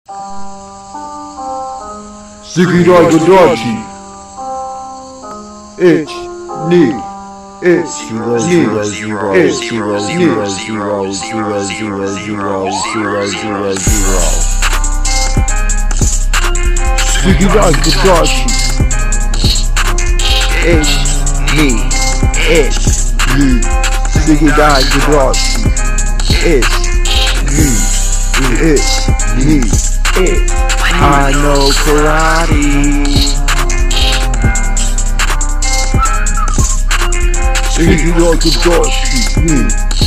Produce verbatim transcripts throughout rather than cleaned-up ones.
Sigiragadachi. It's me. It's Zero zero zero zero zero zero zero zero zero zero zero zero. Sigiragadachi. It's me. It's Me. Sigiragadachi. it's Me. It's me. it. I know karate. Sigiragadachi. Me.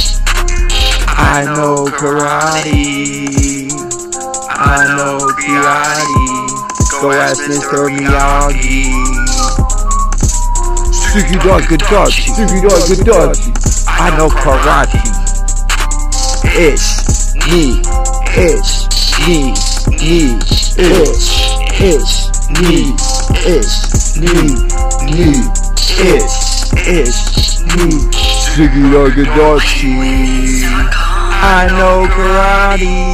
I know karate. I know karate. Go ask Mister Miyagi. Sigiragadachi. Sigiragadachi. I know karate. It's me. It's me. Me. It's it's me. It's me. Me. It's it's me. Sigiragadachi. I know karate.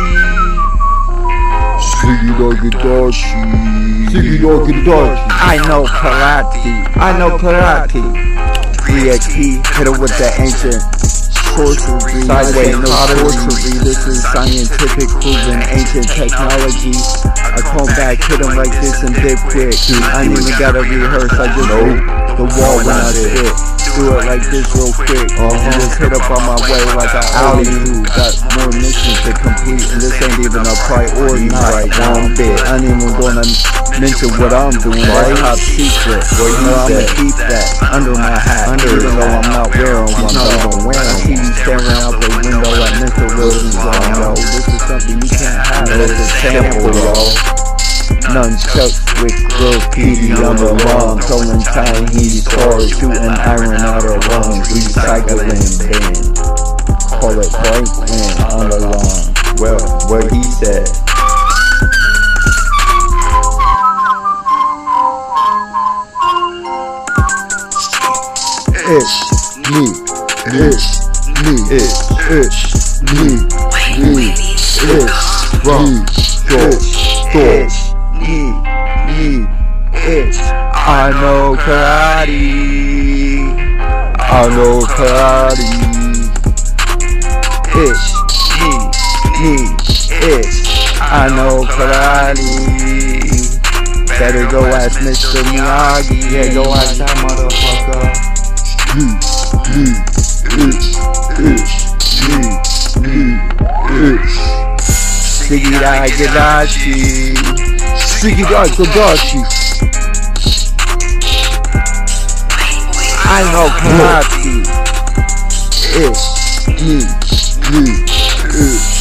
Sigiragadachi. Sigiragadachi. I know karate. I know karate. three X P. Hit it with the ancient sorcery. Sideways no sorcery. This is scientific proven ancient technology. I come back, hit him like this and dip quick. I ain't even gotta rehearse. I just hit the wall when I spit. Do it like this real quick. Uh-huh. Just hit up on my way like an alley who got more missions to complete, and this ain't even a priority right one bit. I ain't even gonna mention what I'm doing. That's top secret. Well, you know I'ma keep that under my hat, under even though I'm not wearing one. Not even wearing. I see you staring out the window at Mister Wilson's on. Yo, this is something you can't have. This is sample, yo. Nunchucks with graffiti on the lawn, throwing tiny stars, shooting iron out of lungs, recycling bin. Call it Franklin on the lawn. Well, what he said. It's me. It's me. It's it's me. Me. It's from It's me, me, it's I know karate. I know karate. It's me, me, it's I know karate. Better go ask Mister Miyagi. Yeah, go ask that motherfucker. Me, me, it's, it's, me, me, it's. Sigiragadachi. Sigiragadachi. I know karate. It's me, me, it's.